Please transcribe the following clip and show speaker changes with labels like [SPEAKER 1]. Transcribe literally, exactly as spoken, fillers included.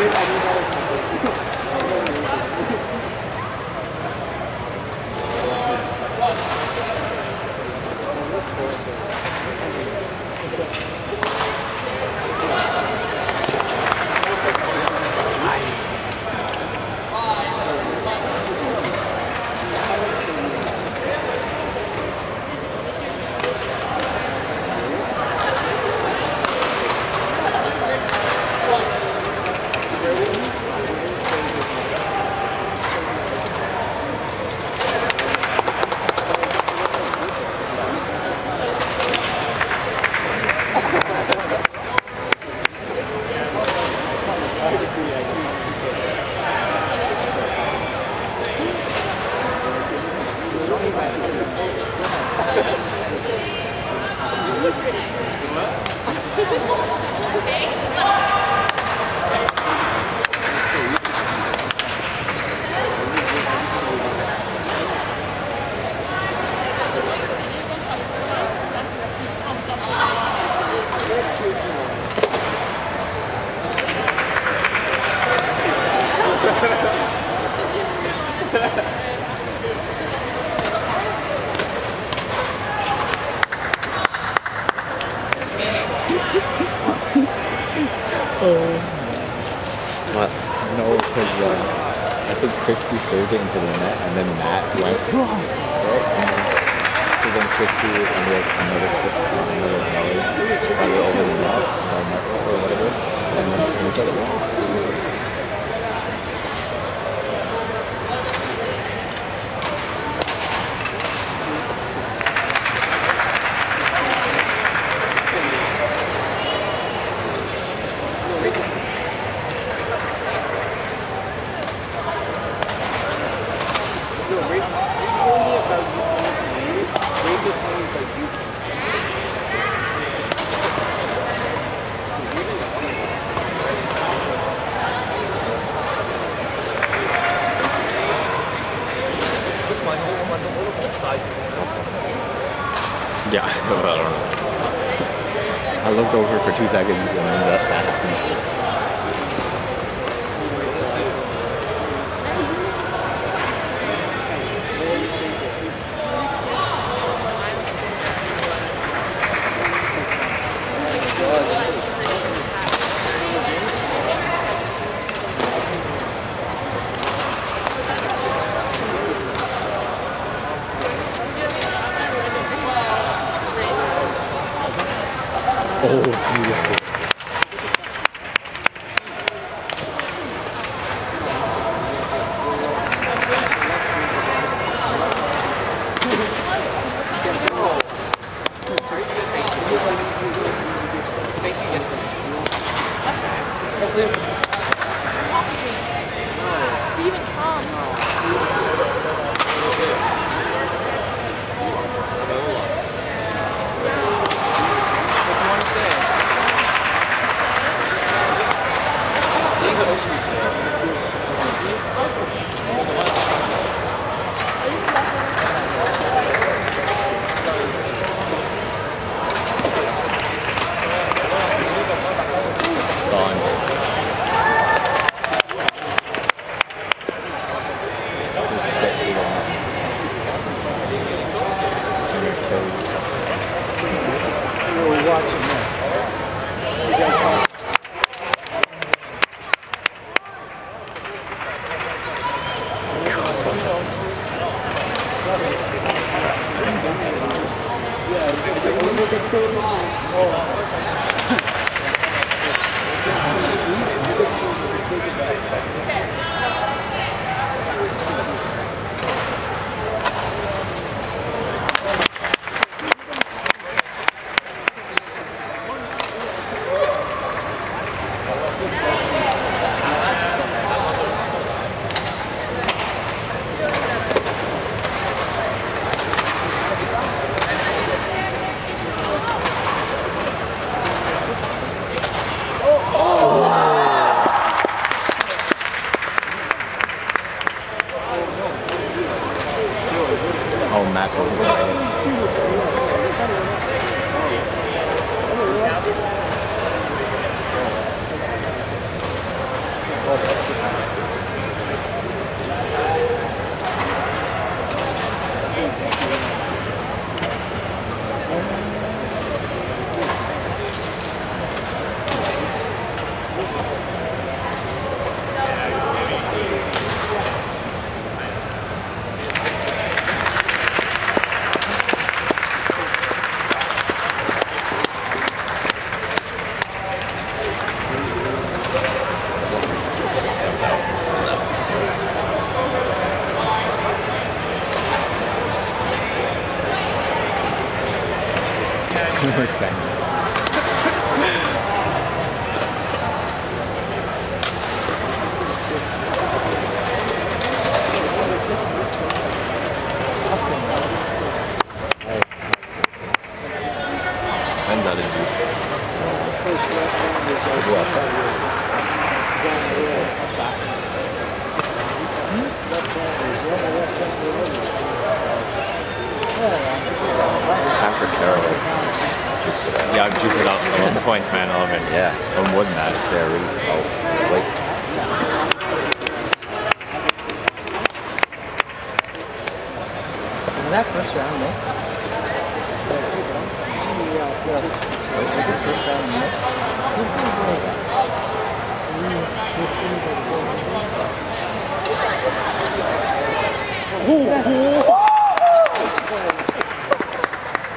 [SPEAKER 1] What?
[SPEAKER 2] No, because uh, I think Christy served it into the net, and then Matt went, right? And then, so then Christy ended up another another volley, probably over the net, or whatever, and then finished it. Yeah, I don't know. I looked over for two seconds and then that, that happened. Oh, beautiful.
[SPEAKER 3] Stephen Tom.
[SPEAKER 2] Gone. Same. Mine's out of juice.
[SPEAKER 1] Time for Carol.
[SPEAKER 2] Just, yeah, juice it up. I love the points, man. I love it.
[SPEAKER 1] Yeah.
[SPEAKER 2] I'm more than that.
[SPEAKER 1] Carry. Oh, wait.
[SPEAKER 3] Was that first round, no? Was it first round, no? Ooh, ooh.